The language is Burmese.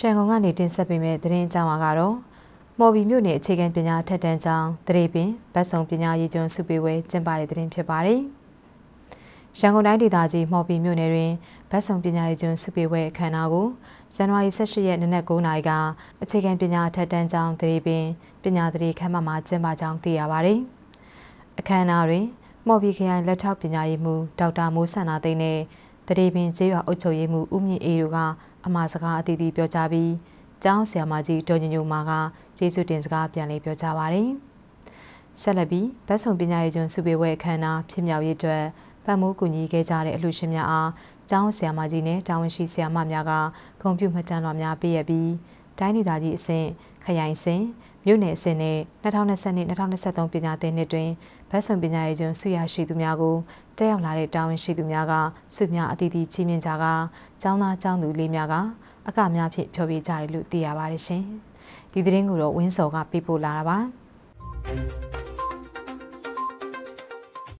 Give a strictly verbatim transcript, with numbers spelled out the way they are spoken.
ရန်ကုန်ကနေတင်ဆက်ပေးမယ့်သတင်းအကြောင်းအကတော့မော်ဘီမြို့နယ်အခြေခံပညာထက်တန်းကျောင်းတရေပင်ဗတ်စုံပညာရေးကျွန်းစုပေဝဲကျင်းပတဲ့သတင်းဖြစ်ပါတယ်။ရန်ကုန်တိုင်းဒေသကြီးမော်ဘီမြို့နယ်တွင်ဗတ်စုံပညာရေးကျွန်းစုပေဝဲအခမ်းအနားကိုဇန်နဝါရီ ၁၈ ရက်နေ့နက် ၉ နာရီကအခြေခံပညာထက်တန်းကျောင်းတရေပင်ပညာသရေခမ်းမမှာကျင်းပကြောင်းသိရပါတယ်။အခမ်းအနားတွင်မော်ဘီခရိုင်လက်ထောက်ပညာရေးမှူးဒေါက်တာမိုးဆန္ဒသိန်းနဲ့တရေပင်ကျေးရွာအုပ်ချုပ်ရေးမှူးဦးမြင့်အေးတို့ကအမှာစကားအသီးသီးပြောကြားပြီးကျောင်းဆရာမကြီးဒေါ်ညညိုမာကကျေးဇူးတင်စကားပြန်လည်ပြောကြားပါတယ်။ဆက်လက်ပြီးဗတ်စုံပညာရေးကျွန်းစုပေဝဲအခမ်းအနားဖြစ်မြောက်ရေးအတွက်ပံ့ပိုးကူညီခဲ့ကြတဲ့အလှူရှင်များအားကျောင်းဆရာမကြီးနဲ့တာဝန်ရှိဆရာမများကဂုဏ်ပြုမှတ်တမ်းလွှာများပေးရပြီးတိုင်းဒေသကြီးအဆင့်ခရိုင်အဆင့်မြို့နယ်အဆင့်နဲ့၂၀၂၂-၂၀၂၃ပညာသင်နှစ်တွင်ဗတ်စုံပညာရေးကျွန်းဆုရရှိသူများကိုတက်ရောက်လာတဲ့တာဝန်ရှိသူများကဆုများအသီးသီးချီးမြှင့်ကြကကျောင်းသားကျောင်းသူလေးများကအကများဖြင့်ဖျော်ဖြေကြတယ်လို့သိရပါတယ်ရှင်။ဒီသတင်းကိုတော့ဝင်းစော်ကပေးပို့လာတာပါ။